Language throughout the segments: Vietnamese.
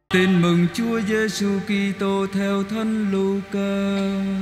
Tin mừng Chúa Giêsu Kitô theo Thánh Luca.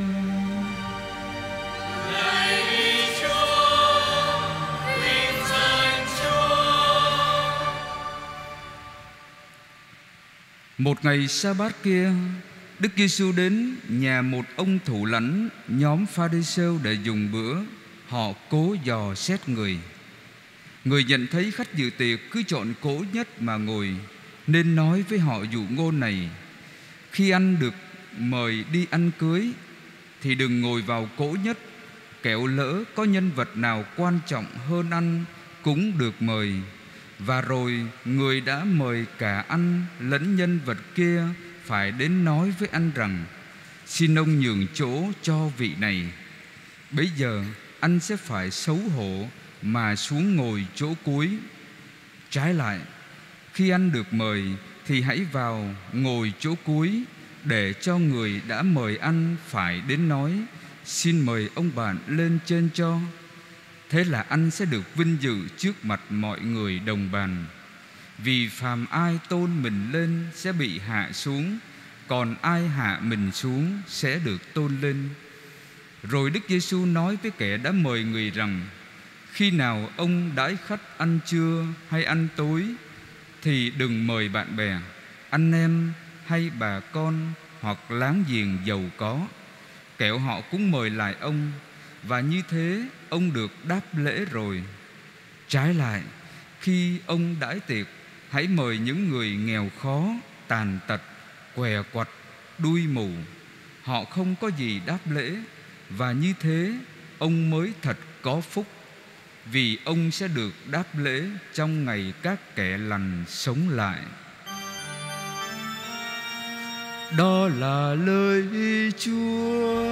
Một ngày sa-bát kia, Đức Giêsu đến nhà một ông thủ lãnh nhóm Pha-ri-sêu để dùng bữa. Họ cố dò xét người. Người nhận thấy khách dự tiệc cứ chọn cỗ nhất mà ngồi, nên nói với họ dụ ngôn này: khi ăn được mời đi ăn cưới thì đừng ngồi vào cỗ nhất, kẻo lỡ có nhân vật nào quan trọng hơn ăn cũng được mời. Và rồi người đã mời cả ăn lẫn nhân vật kia phải đến nói với ăn rằng: xin ông nhường chỗ cho vị này. Bấy giờ anh sẽ phải xấu hổ mà xuống ngồi chỗ cuối. Trái lại, khi ăn được mời thì hãy vào ngồi chỗ cuối, để cho người đã mời ăn phải đến nói: xin mời ông bạn lên trên cho. Thế là anh sẽ được vinh dự trước mặt mọi người đồng bàn. Vì phàm ai tôn mình lên sẽ bị hạ xuống, còn ai hạ mình xuống sẽ được tôn lên. Rồi Đức Giêsu nói với kẻ đã mời người rằng: khi nào ông đãi khách ăn trưa hay ăn tối thì đừng mời bạn bè, anh em hay bà con hoặc láng giềng giàu có, kẻo họ cũng mời lại ông, và như thế ông được đáp lễ rồi. Trái lại, khi ông đãi tiệc, hãy mời những người nghèo khó, tàn tật, què quặt, đuôi mù. Họ không có gì đáp lễ, và như thế ông mới thật có phúc, vì ông sẽ được đáp lễ trong ngày các kẻ lành sống lại. Đó là lời Chúa.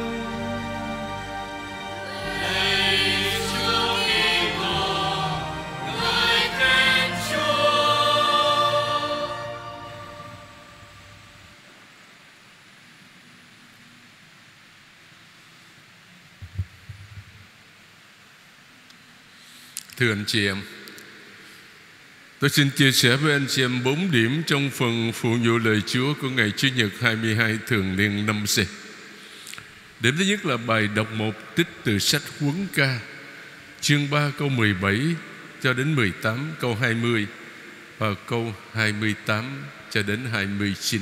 Thưa anh chị em, tôi xin chia sẻ với anh chị em 4 điểm trong phần phụ vụ lời Chúa của ngày Chủ nhật 22 thường niên năm C. Điểm thứ nhất là bài đọc 1 trích từ sách Huấn Ca, chương 3 câu 17 cho đến 18 câu 20 và câu 28 cho đến 29.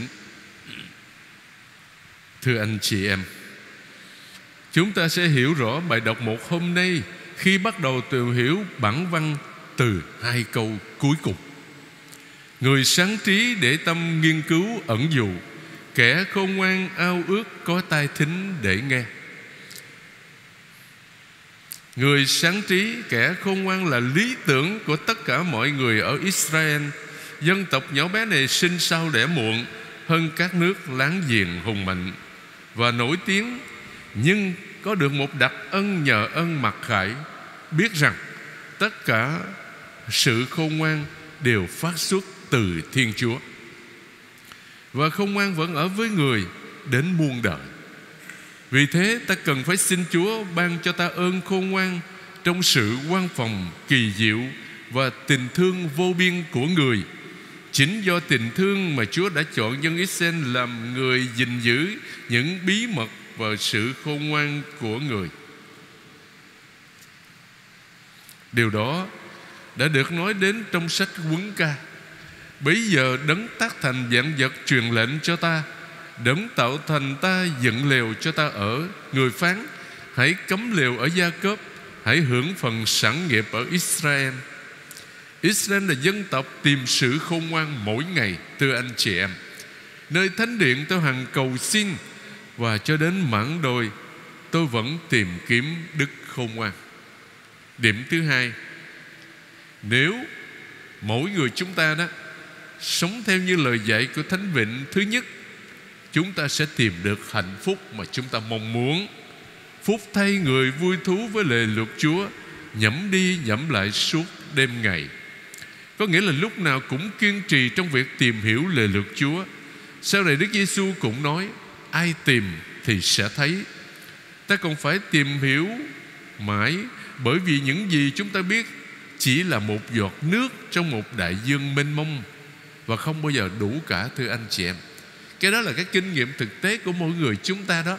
Thưa anh chị em, chúng ta sẽ hiểu rõ bài đọc 1 hôm nay khi bắt đầu tìm hiểu bản văn từ 2 câu cuối cùng. Người sáng trí để tâm nghiên cứu ẩn dụ, kẻ khôn ngoan ao ước có tai thính để nghe. Người sáng trí, kẻ khôn ngoan là lý tưởng của tất cả mọi người ở Israel. Dân tộc nhỏ bé này sinh sau đẻ muộn hơn các nước láng giềng hùng mạnh và nổi tiếng, nhưng có được một đặc ân nhờ ân mặc khải, biết rằng tất cả sự khôn ngoan đều phát xuất từ Thiên Chúa, và khôn ngoan vẫn ở với người đến muôn đời. Vì thế ta cần phải xin Chúa ban cho ta ơn khôn ngoan trong sự quan phòng kỳ diệu và tình thương vô biên của người. Chính do tình thương mà Chúa đã chọn dân Israel làm người gìn giữ những bí mật và sự khôn ngoan của người. Điều đó đã được nói đến trong sách Huấn Ca. Bấy giờ đấng tác thành vạn vật truyền lệnh cho ta, đấng tạo thành ta dựng lều cho ta ở. Người phán: hãy cấm lều ở Gia-cốp, hãy hưởng phần sản nghiệp ở Israel. Israel là dân tộc tìm sự khôn ngoan mỗi ngày. Thưa anh chị em, nơi thánh điện tôi hằng cầu xin, và cho đến mãn đồi tôi vẫn tìm kiếm đức khôn ngoan. Điểm thứ hai, nếu mỗi người chúng ta đó sống theo như lời dạy của Thánh Vịnh, thứ nhất, chúng ta sẽ tìm được hạnh phúc mà chúng ta mong muốn. Phúc thay người vui thú với lời luật Chúa, nhẩm đi nhẩm lại suốt đêm ngày. Có nghĩa là lúc nào cũng kiên trì trong việc tìm hiểu lời luật Chúa. Sau này Đức Giêsu cũng nói: ai tìm thì sẽ thấy. Ta còn phải tìm hiểu mãi, bởi vì những gì chúng ta biết chỉ là một giọt nước trong một đại dương mênh mông. và không bao giờ đủ cả, thưa anh chị em. Cái đó là cái kinh nghiệm thực tế của mỗi người chúng ta đó.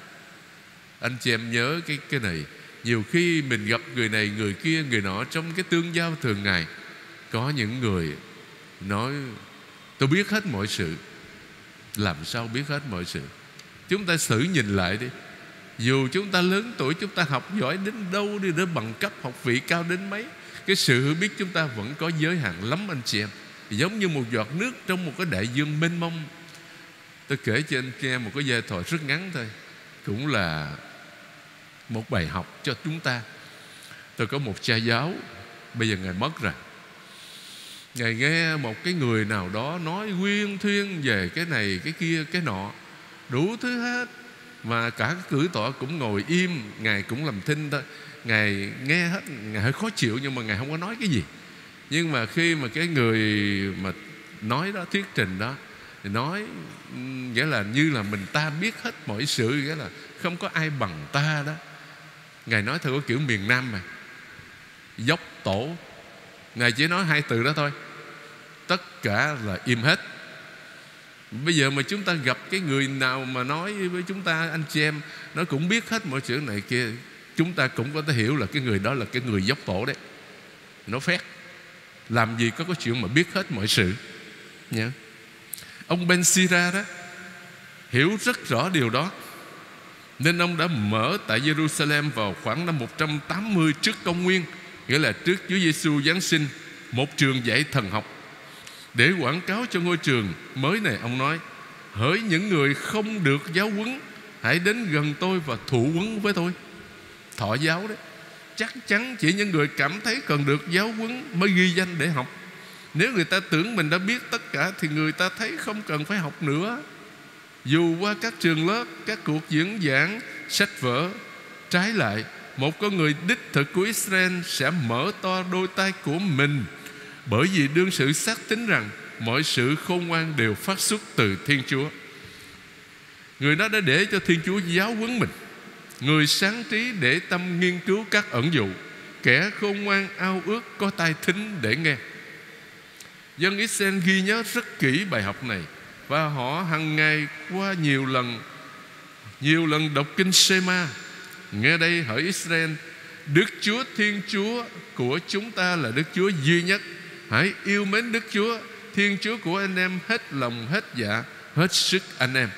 Anh chị em nhớ cái này. Nhiều khi mình gặp người này, người kia, người nọ trong cái tương giao thường ngày. Có những người nói tôi biết hết mọi sự. Làm sao biết hết mọi sự? Chúng ta thử nhìn lại đi. Dù chúng ta lớn tuổi, chúng ta học giỏi đến đâu đi, để bằng cấp học vị cao đến mấy, cái sự hiểu biết chúng ta vẫn có giới hạn lắm anh chị em. Giống như một giọt nước trong một cái đại dương mênh mông. Tôi kể cho anh chị em một cái giai thoại rất ngắn thôi, cũng là một bài học cho chúng ta. Tôi có một cha giáo, bây giờ Ngài mất rồi. Ngài nghe một cái người nào đó nói huyên thuyên về cái này, cái kia, cái nọ, đủ thứ hết. Mà cả cái cử tọa cũng ngồi im, Ngài cũng làm thinh thôi. Ngài nghe hết, Ngài hơi khó chịu nhưng mà Ngài không có nói cái gì. Nhưng mà khi mà cái người mà nói đó, thuyết trình đó, thì nói nghĩa là như là mình ta biết hết mọi sự, nghĩa là không có ai bằng ta đó. Ngài nói theo cái kiểu miền Nam mà, dốc tổ. Ngài chỉ nói hai từ đó thôi, tất cả là im hết. Bây giờ mà chúng ta gặp cái người nào mà nói với chúng ta, anh chị em, nó cũng biết hết mọi chuyện này kia, chúng ta cũng có thể hiểu là cái người đó là cái người dốc tổ đấy. Nó phét. Làm gì có cái chuyện mà biết hết mọi sự nha. Ông Ben Sira đó hiểu rất rõ điều đó, nên ông đã mở tại Jerusalem vào khoảng năm 180 trước công nguyên, nghĩa là trước Chúa Giêsu Giáng sinh, một trường dạy thần học. Để quảng cáo cho ngôi trường mới này, ông nói: hỡi những người không được giáo huấn, hãy đến gần tôi và thụ huấn với tôi. Thọ giáo đấy. Chắc chắn chỉ những người cảm thấy cần được giáo huấn mới ghi danh để học. Nếu người ta tưởng mình đã biết tất cả thì người ta thấy không cần phải học nữa. Dù qua các trường lớp, các cuộc diễn giảng, sách vở. Trái lại, một con người đích thực của Israel sẽ mở to đôi tay của mình, bởi vì đương sự xác tín rằng mọi sự khôn ngoan đều phát xuất từ Thiên Chúa. Người đó đã để cho Thiên Chúa giáo huấn mình. Người sáng trí để tâm nghiên cứu các ẩn dụ. Kẻ khôn ngoan ao ước có tai thính để nghe. Dân Israel ghi nhớ rất kỹ bài học này, và họ hàng ngày qua nhiều lần đọc kinh Sê-ma. Nghe đây, hỡi Israel, Đức Chúa Thiên Chúa của chúng ta là Đức Chúa duy nhất. Hãy yêu mến Đức Chúa Thiên Chúa của anh em hết lòng, hết dạ, hết sức anh em.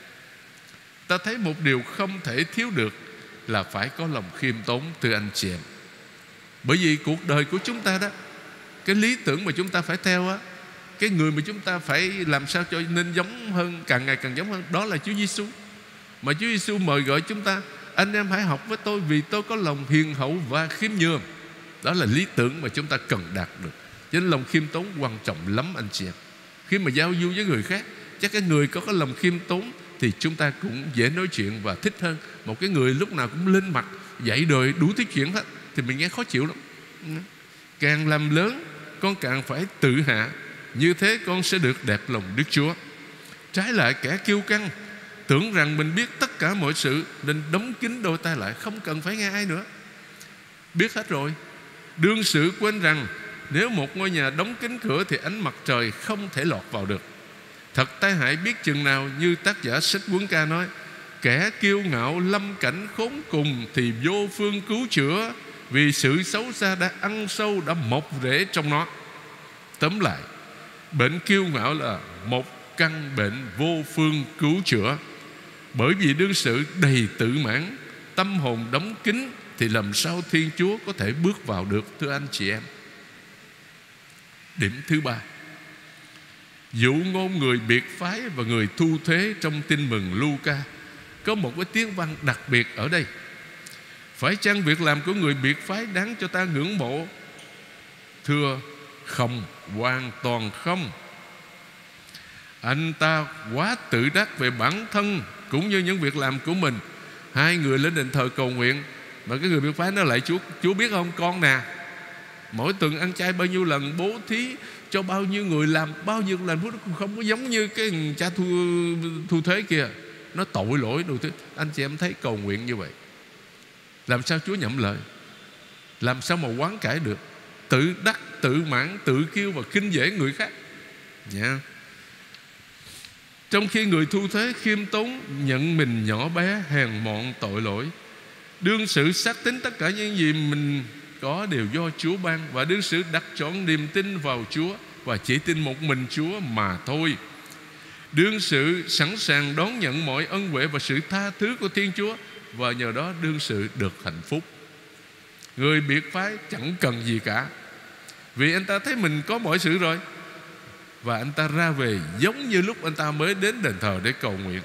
Ta thấy một điều không thể thiếu được là phải có lòng khiêm tốn, thưa anh chị em. Bởi vì cuộc đời của chúng ta đó, cái lý tưởng mà chúng ta phải theo á, cái người mà chúng ta phải làm sao cho nên giống hơn, càng ngày càng giống hơn, đó là Chúa Giêsu. Mà Chúa Giêsu mời gọi chúng ta: anh em hãy học với tôi, vì tôi có lòng hiền hậu và khiêm nhường. Đó là lý tưởng mà chúng ta cần đạt được. Cho nên lòng khiêm tốn quan trọng lắm anh chị em. Khi mà giao du với người khác, chắc cái người có cái lòng khiêm tốn thì chúng ta cũng dễ nói chuyện và thích hơn. Một cái người lúc nào cũng lên mặt, dạy đời đủ thứ chuyện hết thì mình nghe khó chịu lắm. Càng làm lớn, con càng phải tự hạ, như thế con sẽ được đẹp lòng Đức Chúa. Trái lại, kẻ kiêu căng tưởng rằng mình biết tất cả mọi sự, nên đóng kín đôi tai lại, không cần phải nghe ai nữa. Biết hết rồi. Đương sự quên rằng nếu một ngôi nhà đóng kín cửa thì ánh mặt trời không thể lọt vào được. Thật tai hại biết chừng nào, như tác giả sách Quấn Ca nói: kẻ kiêu ngạo lâm cảnh khốn cùng thì vô phương cứu chữa, vì sự xấu xa đã ăn sâu, đã mọc rễ trong nó. Tóm lại, bệnh kiêu ngạo là một căn bệnh vô phương cứu chữa. Bởi vì đương sự đầy tự mãn, tâm hồn đóng kín, thì làm sao Thiên Chúa có thể bước vào được, thưa anh chị em. Điểm thứ ba, dụ ngôn người biệt phái và người thu thuế trong tin mừng Luca có một cái tiếng văn đặc biệt ở đây. Phải chăng việc làm của người biệt phái đáng cho ta ngưỡng mộ? Thưa, không, hoàn toàn không. Anh ta quá tự đắc về bản thân cũng như những việc làm của mình. Hai người lên đền thờ cầu nguyện, mà cái người biệt phái nó lại: Chúa biết không con nè, mỗi tuần ăn chay bao nhiêu lần, bố thí cho bao nhiêu người, làm bao nhiêu lần, không có giống như cái cha thu thuế kia. Nó tội lỗi đủ thứ. Anh chị em thấy cầu nguyện như vậy, làm sao Chúa nhậm lời? Làm sao mà hoán cải được? Tự đắc, tự mãn, tự kiêu và khinh dễ người khác. Nha. Trong khi người thu thế khiêm tốn nhận mình nhỏ bé, hèn mọn, tội lỗi, đương sự xác tín tất cả những gì mình có đều do Chúa ban, và đương sự đặt trọn niềm tin vào Chúa và chỉ tin một mình Chúa mà thôi. Đương sự sẵn sàng đón nhận mọi ân huệ và sự tha thứ của Thiên Chúa, và nhờ đó đương sự được hạnh phúc. Người biệt phái chẳng cần gì cả, vì anh ta thấy mình có mọi sự rồi, và anh ta ra về giống như lúc anh ta mới đến đền thờ để cầu nguyện.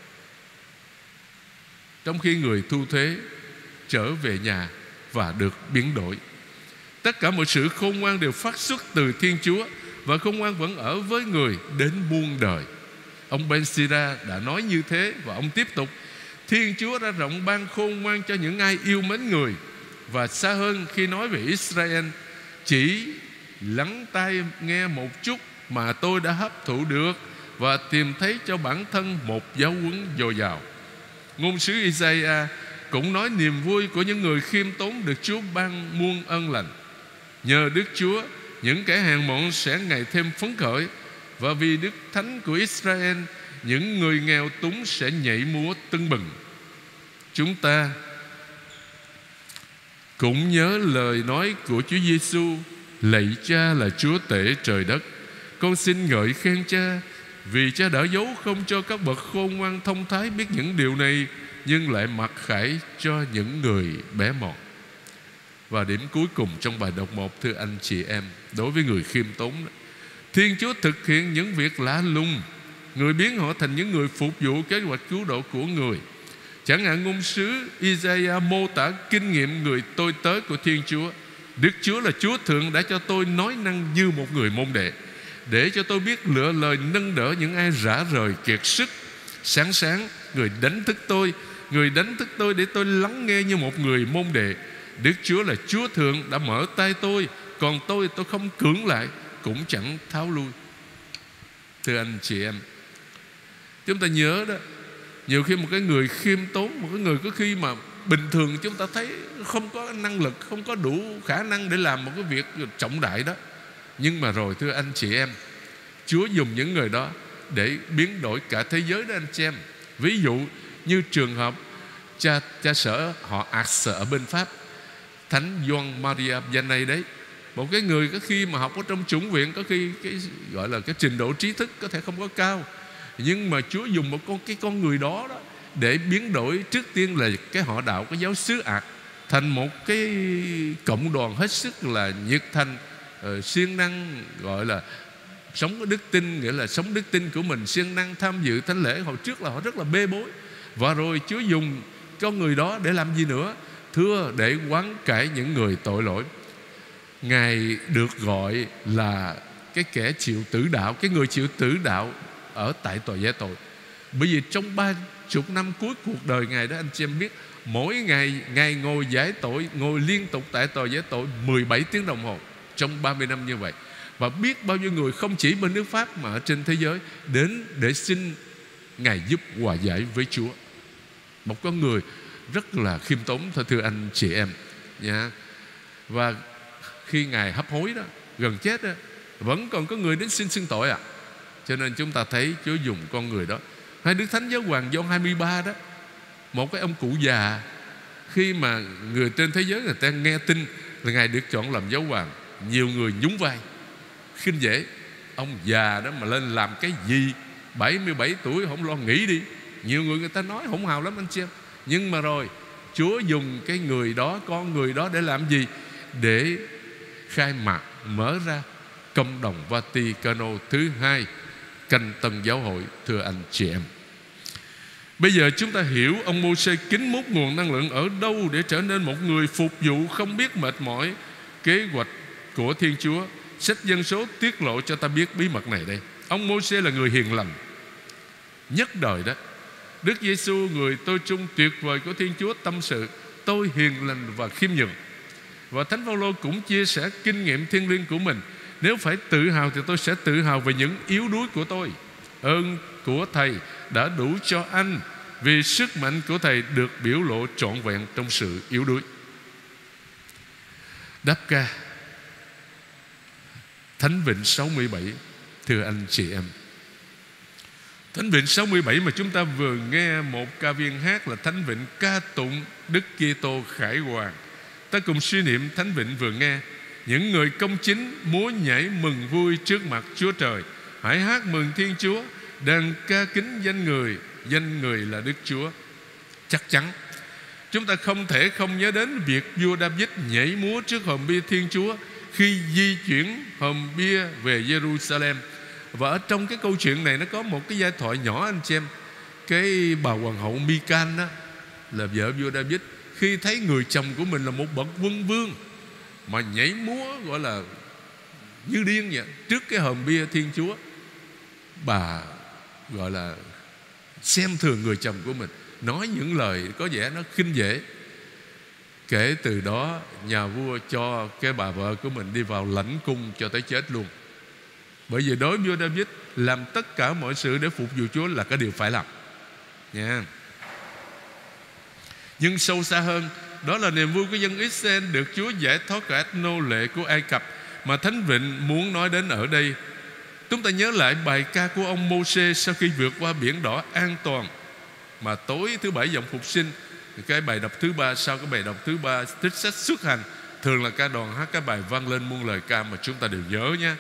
Trong khi người thu thuế trở về nhà và được biến đổi. Tất cả mọi sự khôn ngoan đều phát xuất từ Thiên Chúa, và khôn ngoan vẫn ở với người đến muôn đời. Ông Ben Sira đã nói như thế, và ông tiếp tục: Thiên Chúa đã rộng ban khôn ngoan cho những ai yêu mến người. Và xa hơn khi nói về Israel, chỉ lắng tai nghe một chút mà tôi đã hấp thụ được, và tìm thấy cho bản thân một giáo huấn dồi dào. Ngôn sứ Isaiah cũng nói niềm vui của những người khiêm tốn được Chúa ban muôn ân lành. Nhờ Đức Chúa, những kẻ hèn mọn sẽ ngày thêm phấn khởi, và vì Đức Thánh của Israel, những người nghèo túng sẽ nhảy múa tưng bừng. Chúng ta cũng nhớ lời nói của Chúa Giêsu: Lạy Cha là Chúa tể trời đất, con xin ngợi khen Cha, vì Cha đã giấu không cho các bậc khôn ngoan thông thái biết những điều này, nhưng lại mặc khải cho những người bé mọn. Và điểm cuối cùng trong bài đọc 1, thưa anh chị em, đối với người khiêm tốn, Thiên Chúa thực hiện những việc lạ lùng. Người biến họ thành những người phục vụ kế hoạch cứu độ của người. Chẳng hạn ngôn sứ Isaiah mô tả kinh nghiệm người tôi tớ của Thiên Chúa: Đức Chúa là Chúa Thượng đã cho tôi nói năng như một người môn đệ, để cho tôi biết lựa lời nâng đỡ những ai rã rời kiệt sức. Sáng sáng người đánh thức tôi, người đánh thức tôi để tôi lắng nghe như một người môn đệ. Đức Chúa là Chúa Thượng đã mở tay tôi, còn tôi không cưỡng lại, cũng chẳng tháo lui. Thưa anh chị em, chúng ta nhớ đó, nhiều khi một cái người khiêm tốn, một cái người có khi mà bình thường chúng ta thấy không có năng lực, không có đủ khả năng để làm một cái việc trọng đại đó, nhưng mà rồi thưa anh chị em, Chúa dùng những người đó để biến đổi cả thế giới đó anh chị em. Ví dụ như trường hợp cha sở họ Ars ở bên Pháp, Thánh Gioan Maria Vianney đấy, một cái người có khi mà học ở trong chủng viện, có khi cái gọi là cái trình độ trí thức có thể không có cao, nhưng mà Chúa dùng một con người đó để biến đổi trước tiên là cái họ đạo, cái giáo xứ Ạc, thành một cái cộng đoàn hết sức là nhiệt thành, siêng năng, gọi là sống cái đức tin, nghĩa là sống đức tin của mình, siêng năng tham dự thánh lễ. Hồi trước là họ rất là bê bối, và rồi Chúa dùng con người đó để làm gì nữa? Thưa, để quán cải những người tội lỗi. Ngài được gọi là cái kẻ chịu tử đạo, cái người chịu tử đạo ở tại tòa giải tội. Bởi vì trong 30 năm cuối cuộc đời Ngài đó, anh chị em biết, mỗi ngày Ngài ngồi giải tội, ngồi liên tục tại tòa giải tội 17 tiếng đồng hồ trong 30 năm như vậy. Và biết bao nhiêu người không chỉ bên nước Pháp mà ở trên thế giới đến để xin Ngài giúp hòa giải với Chúa. Một con người rất là khiêm tốn, thưa anh chị em nha. Và khi Ngài hấp hối đó, gần chết đó, vẫn còn có người đến xin xưng tội à. Cho nên chúng ta thấy Chúa dùng con người đó. Hay Đức Thánh Giáo Hoàng Gioan 23 đó, một cái ông cụ già, khi mà người trên thế giới người ta nghe tin là Ngài được chọn làm giáo hoàng, nhiều người nhún vai khinh dễ. Ông già đó mà lên làm cái gì, 77 tuổi không lo nghỉ đi. Nhiều người ta nói hỗn hào lắm anh chị em. Nhưng mà rồi Chúa dùng cái người đó, con người đó để làm gì? Để khai mạc, mở ra Công đồng Vaticano thứ 2, canh tân giáo hội, thưa anh chị em. Bây giờ chúng ta hiểu ông Mô-sê kính múc nguồn năng lượng ở đâu để trở nên một người phục vụ không biết mệt mỏi kế hoạch của Thiên Chúa. Sách Dân Số tiết lộ cho ta biết bí mật này đây. Ông Mô-sê là người hiền lành nhất đời đó. Đức Giêsu, người tôi trung tuyệt vời của Thiên Chúa, tâm sự: tôi hiền lành và khiêm nhường. Và Thánh Phaolô cũng chia sẻ kinh nghiệm thiêng liêng của mình: nếu phải tự hào thì tôi sẽ tự hào về những yếu đuối của tôi. Ơn của Thầy đã đủ cho anh, vì sức mạnh của Thầy được biểu lộ trọn vẹn trong sự yếu đuối. Đáp ca Thánh Vịnh 67 thưa anh chị em. Thánh Vịnh 67 mà chúng ta vừa nghe một ca viên hát là Thánh Vịnh ca tụng Đức Kitô Khải Hoàn. Ta cùng suy niệm Thánh Vịnh vừa nghe. Những người công chính múa nhảy mừng vui trước mặt Chúa Trời, hãy hát mừng Thiên Chúa, đang ca kính danh người là Đức Chúa. Chắc chắn chúng ta không thể không nhớ đến việc vua David nhảy múa trước hòm bia Thiên Chúa khi di chuyển hòm bia về Jerusalem. Và ở trong cái câu chuyện này nó có một cái giai thoại nhỏ anh chị em. Cái bà hoàng hậu Mican đó, là vợ vua David, khi thấy người chồng của mình là một bậc quân vương mà nhảy múa gọi là như điên vậy trước cái hòm bia Thiên Chúa, bà gọi là xem thường người chồng của mình, nói những lời có vẻ nó khinh dễ. Kể từ đó nhà vua cho cái bà vợ của mình đi vào lãnh cung cho tới chết luôn. Bởi vì đối với vua David, làm tất cả mọi sự để phục vụ Chúa là cái điều phải làm nha. Nhưng sâu xa hơn, đó là niềm vui của dân Israel được Chúa giải thoát cả nô lệ của Ai Cập mà Thánh Vịnh muốn nói đến ở đây. Chúng ta nhớ lại bài ca của ông Mô-sê sau khi vượt qua biển đỏ an toàn, mà tối thứ bảy dòng phục sinh. Cái bài đọc thứ ba, sau cái bài đọc thứ ba trích sách Xuất Hành, thường là ca đoàn hát cái bài vang lên muôn lời ca mà chúng ta đều nhớ nha.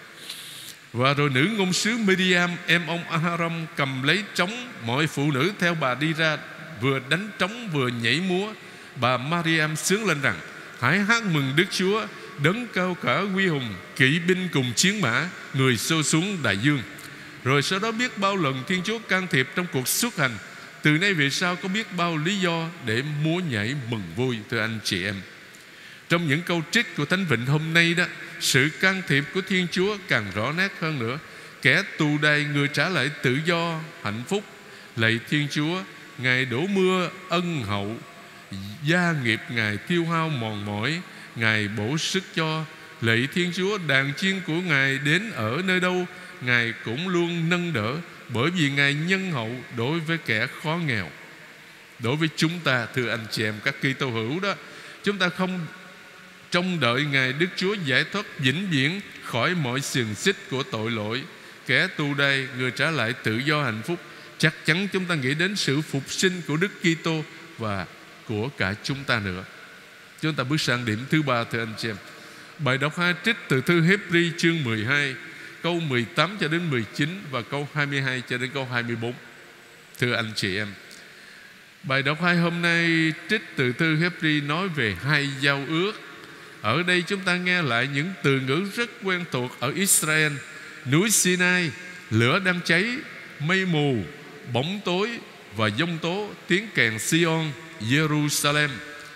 Và rồi nữ ngôn sứ Miriam, em ông Aharon, cầm lấy trống, mọi phụ nữ theo bà đi ra, vừa đánh trống vừa nhảy múa. Bà Mariam sướng lên rằng: hãy hát mừng Đức Chúa, đấng cao cả uy hùng, kỵ binh cùng chiến mã, người xô xuống đại dương. Rồi sau đó biết bao lần Thiên Chúa can thiệp trong cuộc xuất hành. Từ nay về sau có biết bao lý do để múa nhảy mừng vui, thưa anh chị em. Trong những câu trích của Thánh Vịnh hôm nay đó, sự can thiệp của Thiên Chúa càng rõ nét hơn nữa. Kẻ tù đầy người trả lại tự do, hạnh phúc. Lạy Thiên Chúa, Ngài đổ mưa ân hậu, gia nghiệp Ngài tiêu hao mòn mỏi, Ngài bổ sức cho. Lạy Thiên Chúa, đàn chiên của Ngài đến ở nơi đâu, Ngài cũng luôn nâng đỡ, bởi vì Ngài nhân hậu đối với kẻ khó nghèo. Đối với chúng ta, thưa anh chị em các Kitô hữu đó, chúng ta không trông đợi Ngài Đức Chúa giải thoát vĩnh viễn khỏi mọi xiềng xích của tội lỗi. Kẻ tù đầy người trả lại tự do hạnh phúc. Chắc chắn chúng ta nghĩ đến sự phục sinh của Đức Kitô và của cả chúng ta nữa. Chúng ta bước sang điểm thứ ba, thưa anh chị em. Bài đọc 2 trích từ thư Hébri chương 12, câu 18 cho đến 19 và câu 22 cho đến câu 24. Thưa anh chị em, bài đọc 2 hôm nay trích từ thư Hébri nói về hai giao ước. Ở đây chúng ta nghe lại những từ ngữ rất quen thuộc ở Israel: núi Sinai, lửa đang cháy, mây mù, bóng tối và giông tố, tiếng kèn Sion, Jerusalem.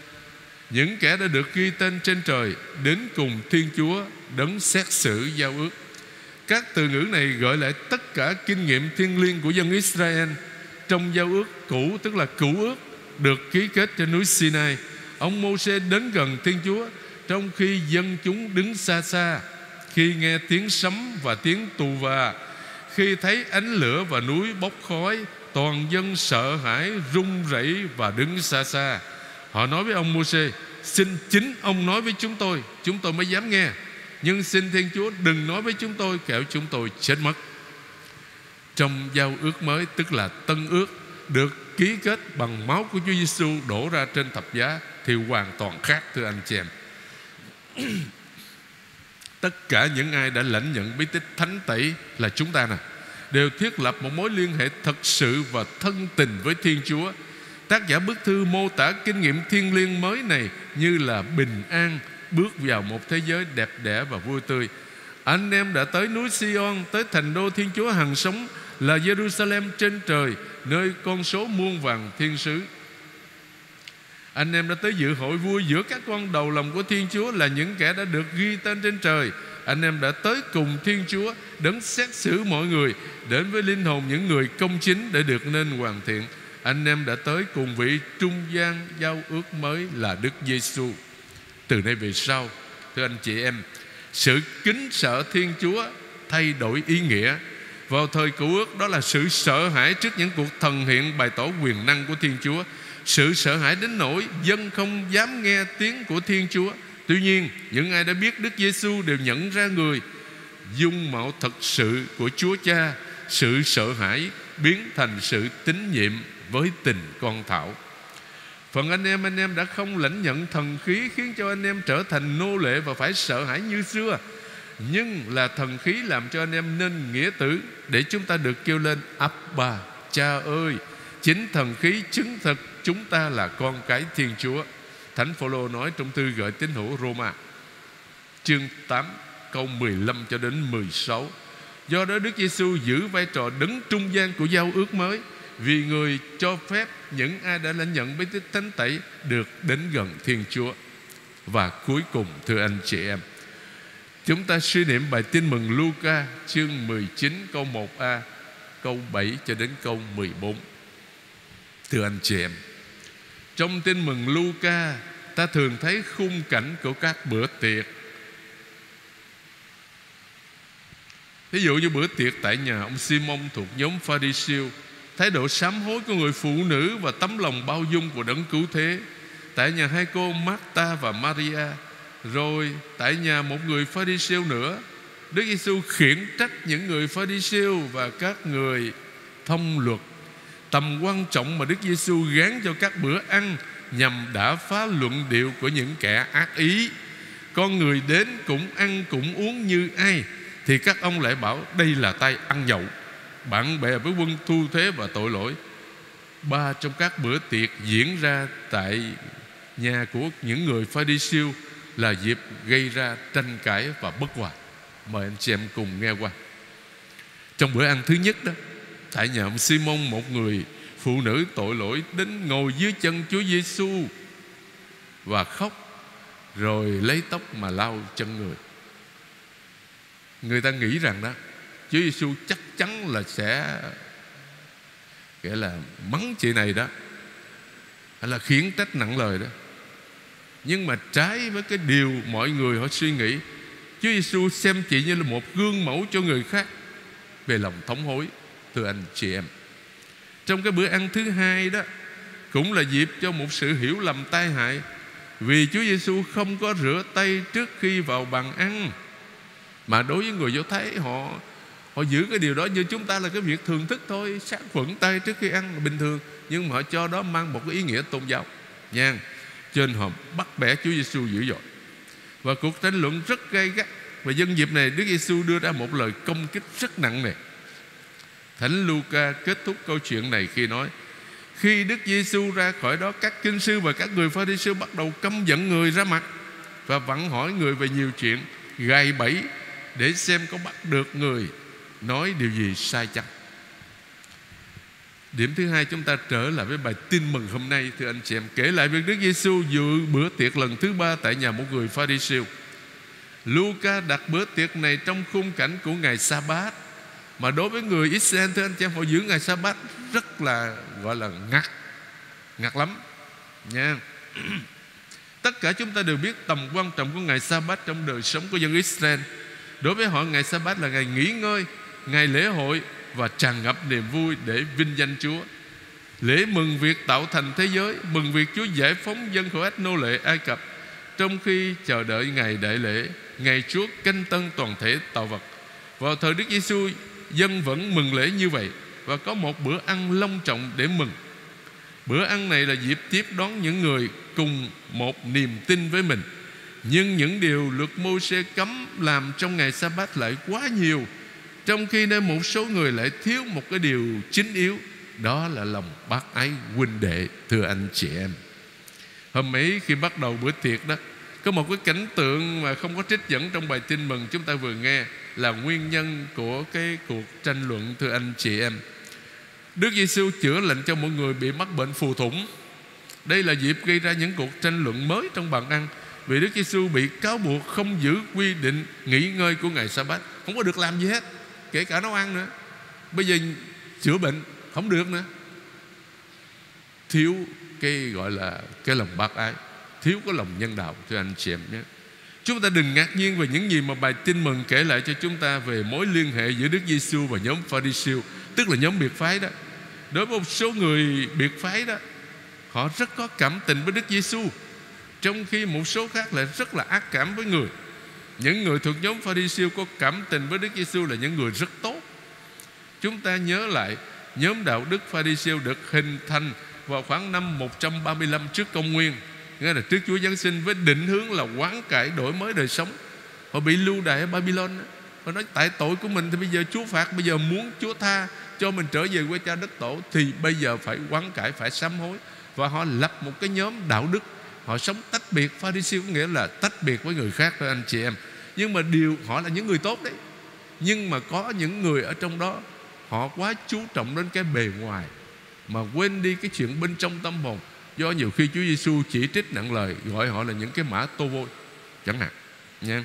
Những kẻ đã được ghi tên trên trời đến cùng Thiên Chúa đấng xét xử giao ước. Các từ ngữ này gợi lại tất cả kinh nghiệm thiêng liêng của dân Israel trong giao ước cũ, tức là cựu ước, được ký kết trên núi Sinai. Ông Mô-sê đến gần Thiên Chúa, trong khi dân chúng đứng xa xa. Khi nghe tiếng sấm và tiếng tù và, khi thấy ánh lửa và núi bốc khói, toàn dân sợ hãi, run rẩy và đứng xa xa. Họ nói với ông Mô-sê: xin chính ông nói với chúng tôi mới dám nghe. Nhưng xin Thiên Chúa đừng nói với chúng tôi, kẻo chúng tôi chết mất. Trong giao ước mới, tức là tân ước, được ký kết bằng máu của Chúa Giêsu đổ ra trên thập giá, thì hoàn toàn khác, thưa anh chị em. Tất cả những ai đã lãnh nhận bí tích thánh tẩy là chúng ta đều thiết lập một mối liên hệ thật sự và thân tình với Thiên Chúa. Tác giả bức thư mô tả kinh nghiệm thiêng liêng mới này như là bình an, bước vào một thế giới đẹp đẽ và vui tươi. Anh em đã tới núi Sion, tới thành đô Thiên Chúa hằng sống, là Jerusalem trên trời, nơi con số muôn vàn thiên sứ. Anh em đã tới dự hội vui giữa các con đầu lòng của Thiên Chúa, là những kẻ đã được ghi tên trên trời. Anh em đã tới cùng Thiên Chúa đấng xét xử mọi người, đến với linh hồn những người công chính để được nên hoàn thiện. Anh em đã tới cùng vị trung gian giao ước mới là Đức Giêsu. Từ nay về sau, thưa anh chị em, sự kính sợ Thiên Chúa thay đổi ý nghĩa. Vào thời cựu ước, đó là sự sợ hãi trước những cuộc thần hiện bày tỏ quyền năng của Thiên Chúa. Sự sợ hãi đến nỗi dân không dám nghe tiếng của Thiên Chúa. Tuy nhiên, những ai đã biết Đức Giêsu đều nhận ra người dung mạo thật sự của Chúa Cha, sự sợ hãi biến thành sự tín nhiệm với tình con thảo. Phần anh em đã không lãnh nhận thần khí khiến cho anh em trở thành nô lệ và phải sợ hãi như xưa, nhưng là thần khí làm cho anh em nên nghĩa tử, để chúng ta được kêu lên Abba, Cha ơi. Chính thần khí chứng thực chúng ta là con cái Thiên Chúa. Thánh Phaolô nói trong thư gửi tín hữu Roma chương 8 câu 15 cho đến 16. Do đó Đức Giêsu giữ vai trò đấng trung gian của giao ước mới, vì người cho phép những ai đã lãnh nhận bí tích thánh tẩy được đến gần Thiên Chúa. Và cuối cùng, thưa anh chị em, chúng ta suy niệm bài tin mừng Luca chương 19 câu 1a, câu 7 cho đến câu 14. Thưa anh chị em, trong tin mừng Luca, ta thường thấy khung cảnh của các bữa tiệc. Ví dụ như bữa tiệc tại nhà ông Simon thuộc nhóm Pha-ri-siêu, thái độ sám hối của người phụ nữ và tấm lòng bao dung của đấng cứu thế. Tại nhà hai cô Marta và Maria. Rồi tại nhà một người Pha-ri-siêu nữa, Đức Giêsu khiển trách những người Pha-ri-siêu và các người thông luật. Tầm quan trọng mà Đức Giêsu gán cho các bữa ăn nhằm đả phá luận điệu của những kẻ ác ý. Con người đến cũng ăn cũng uống như ai, thì các ông lại bảo đây là tay ăn nhậu, bạn bè với quân thu thuế và tội lỗi. Ba trong các bữa tiệc diễn ra tại nhà của những người Pha-ri-siêu là dịp gây ra tranh cãi và bất hòa. Mời anh chị em cùng nghe qua. Trong bữa ăn thứ nhất đó, tại nhà ông Simon, một người phụ nữ tội lỗi đến ngồi dưới chân Chúa Giêsu và khóc, rồi lấy tóc mà lau chân người. Người ta nghĩ rằng đó Chúa Giêsu chắc chắn là sẽ nghĩa là mắng chị này đó, hay là khiển trách nặng lời đó. Nhưng mà trái với cái điều mọi người họ suy nghĩ, Chúa Giêsu xem chị như là một gương mẫu cho người khác về lòng thống hối. Thưa anh chị em, trong cái bữa ăn thứ hai đó cũng là dịp cho một sự hiểu lầm tai hại, vì Chúa Giêsu không có rửa tay trước khi vào bàn ăn. Mà đối với người Do Thái, họ giữ cái điều đó như chúng ta là cái việc thường thức thôi, sát khuẩn tay trước khi ăn là bình thường, nhưng mà họ cho đó mang một cái ý nghĩa tôn giáo nha. Cho nên họ bắt bẻ Chúa Giêsu dữ dội, và cuộc tranh luận rất gay gắt. Và nhân dịp này Đức Giêsu đưa ra một lời công kích rất nặng nề. Thánh Luca kết thúc câu chuyện này khi nói: khi Đức Giêsu ra khỏi đó, các kinh sư và các người Pha-ri-siêu bắt đầu căm giận người ra mặt và vặn hỏi người về nhiều chuyện, gài bẫy để xem có bắt được người nói điều gì sai chăng. Điểm thứ hai, chúng ta trở lại với bài tin mừng hôm nay. Thưa anh chị em, kể lại việc Đức Giêsu dự bữa tiệc lần thứ ba tại nhà một người Pha-ri-siêu. Luca đặt bữa tiệc này trong khung cảnh của ngày Sa-bát, mà đối với người Israel, thưa anh chị em, họ giữ ngày Sa-bát rất là gọi là ngặt lắm nha. Tất cả chúng ta đều biết tầm quan trọng của ngày Sa-bát trong đời sống của dân Israel. Đối với họ, ngày Sa-bát là ngày nghỉ ngơi, ngày lễ hội và tràn ngập niềm vui để vinh danh Chúa. Lễ mừng việc tạo thành thế giới, mừng việc Chúa giải phóng dân khỏi ách nô lệ Ai Cập, trong khi chờ đợi ngày đại lễ, ngày Chúa canh tân toàn thể tạo vật. Vào thời Đức Giêsu, dân vẫn mừng lễ như vậy, và có một bữa ăn long trọng để mừng. Bữa ăn này là dịp tiếp đón những người cùng một niềm tin với mình. Nhưng những điều luật Mô-sê cấm làm trong ngày Sa-bát lại quá nhiều, trong khi nơi một số người lại thiếu một cái điều chính yếu, đó là lòng bác ái huynh đệ. Thưa anh chị em, hôm ấy khi bắt đầu bữa tiệc đó, có một cái cảnh tượng mà không có trích dẫn trong bài tin mừng chúng ta vừa nghe, là nguyên nhân của cái cuộc tranh luận. Thưa anh chị em, Đức Giêsu chữa lành cho một người bị mắc bệnh phù thủng. Đây là dịp gây ra những cuộc tranh luận mới trong bàn ăn, vì Đức Giêsu bị cáo buộc không giữ quy định nghỉ ngơi của ngày Sa-bát, không có được làm gì hết, kể cả nấu ăn nữa. Bây giờ chữa bệnh không được nữa. Thiếu cái gọi là cái lòng bác ái, thiếu cái lòng nhân đạo. Thưa anh chị em nhé, chúng ta đừng ngạc nhiên về những gì mà bài tin mừng kể lại cho chúng ta về mối liên hệ giữa Đức Giêsu và nhóm Pha-ri-siêu, tức là nhóm biệt phái đó. Đối với một số người biệt phái đó, họ rất có cảm tình với Đức Giêsu, trong khi một số khác lại rất là ác cảm với người. Những người thuộc nhóm Pha-ri-siêu có cảm tình với Đức Giêsu là những người rất tốt. Chúng ta nhớ lại, nhóm đạo đức Pha-ri-siêu được hình thành vào khoảng năm 135 trước công nguyên, nghĩa là trước Chúa Giáng sinh, với định hướng là hoán cải đổi mới đời sống. Họ bị lưu đày ở Babylon. Họ nói tại tội của mình thì bây giờ Chúa phạt, bây giờ muốn Chúa tha cho mình trở về quê cha đất tổ thì bây giờ phải hoán cải, phải sám hối. Và họ lập một cái nhóm đạo đức. Họ sống tách biệt. Pha-ri-siêu có nghĩa là tách biệt với người khác thôi anh chị em. Nhưng mà họ là những người tốt đấy. Nhưng mà có những người ở trong đó họ quá chú trọng đến cái bề ngoài mà quên đi cái chuyện bên trong tâm hồn. Do nhiều khi Chúa Giêsu chỉ trích nặng lời, gọi họ là những cái mã tô vôi chẳng hạn nha.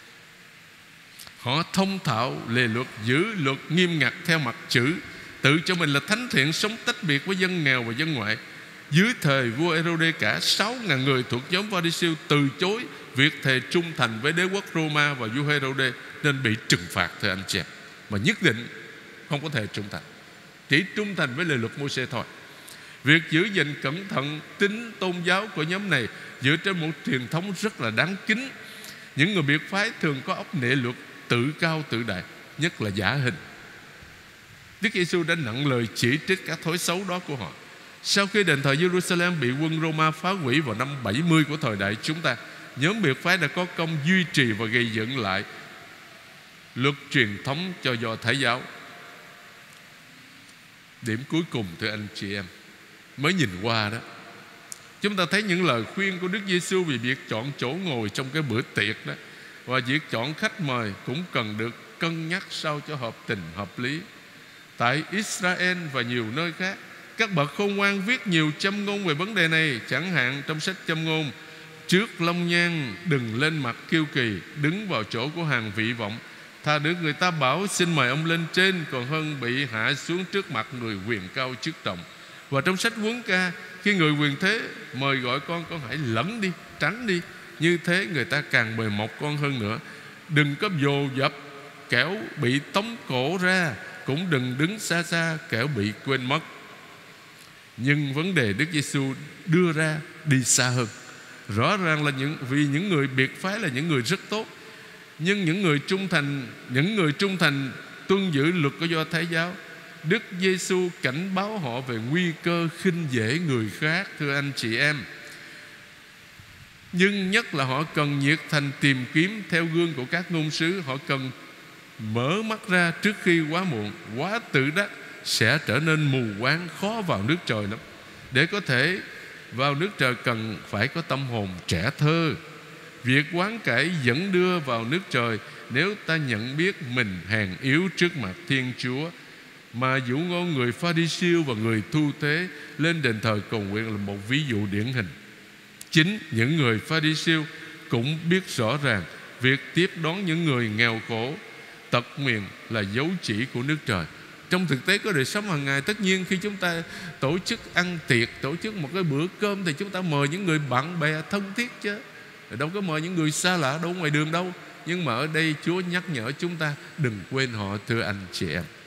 Họ thông thạo lề luật, giữ luật nghiêm ngặt theo mặt chữ, tự cho mình là thánh thiện, sống tách biệt với dân nghèo và dân ngoại. Dưới thời vua Ê-rô-đê, cả 6.000 người thuộc nhóm Pha-ri-siêu từ chối việc thề trung thành với đế quốc Roma và vua Ê-rô-đê, nên bị trừng phạt thưa anh chị em. Mà nhất định không có thể trung thành, chỉ trung thành với lời luật Mô-sê thôi. Việc giữ gìn cẩn thận tính tôn giáo của nhóm này dựa trên một truyền thống rất là đáng kính. Những người biệt phái thường có óc nệ luật, tự cao tự đại, nhất là giả hình. Đức Giêsu đã nặng lời chỉ trích các thói xấu đó của họ. Sau khi đền thờ Jerusalem bị quân Roma phá hủy vào năm 70 của thời đại chúng ta, nhóm biệt phái đã có công duy trì và gây dựng lại luật truyền thống cho Do Thái giáo. Điểm cuối cùng thưa anh chị em, mới nhìn qua đó, chúng ta thấy những lời khuyên của Đức Giêsu về việc chọn chỗ ngồi trong cái bữa tiệc đó, và việc chọn khách mời cũng cần được cân nhắc sao cho hợp tình hợp lý. Tại Israel và nhiều nơi khác, các bậc khôn ngoan viết nhiều châm ngôn về vấn đề này. Chẳng hạn trong sách châm ngôn: trước long nhang đừng lên mặt kiêu kỳ, đứng vào chỗ của hàng vị vọng. Thà được người ta bảo xin mời ông lên trên, còn hơn bị hạ xuống trước mặt người quyền cao chức trọng. Và trong sách Huấn Ca, khi người quyền thế mời gọi con hãy lẫn đi, tránh đi. Như thế người ta càng mời mọc con hơn nữa. Đừng có dồ dập kẻo bị tống cổ ra, cũng đừng đứng xa xa kẻo bị quên mất. Nhưng vấn đề Đức Giêsu đưa ra đi xa hơn. Rõ ràng là vì những người biệt phái là những người rất tốt, nhưng những người trung thành tuân giữ luật của Do Thái giáo, Đức Giêsu cảnh báo họ về nguy cơ khinh dễ người khác thưa anh chị em. Nhưng nhất là họ cần nhiệt thành tìm kiếm theo gương của các ngôn sứ. Họ cần mở mắt ra trước khi quá muộn. Quá tự đắc sẽ trở nên mù quáng, khó vào nước trời lắm. Để có thể vào nước trời cần phải có tâm hồn trẻ thơ. Việc hoán cải dẫn đưa vào nước trời nếu ta nhận biết mình hèn yếu trước mặt Thiên Chúa. Mà dụ ngôn người Pha-ri-siêu và người thu tế lên đền thờ cầu nguyện là một ví dụ điển hình. Chính những người Pha-ri-siêu cũng biết rõ ràng việc tiếp đón những người nghèo khổ, tật nguyền là dấu chỉ của nước trời. Trong thực tế có đời sống hàng ngày, tất nhiên khi chúng ta tổ chức ăn tiệc, tổ chức một cái bữa cơm thì chúng ta mời những người bạn bè thân thiết chứ, đâu có mời những người xa lạ đâu ngoài đường đâu. Nhưng mà ở đây Chúa nhắc nhở chúng ta đừng quên họ thưa anh chị em.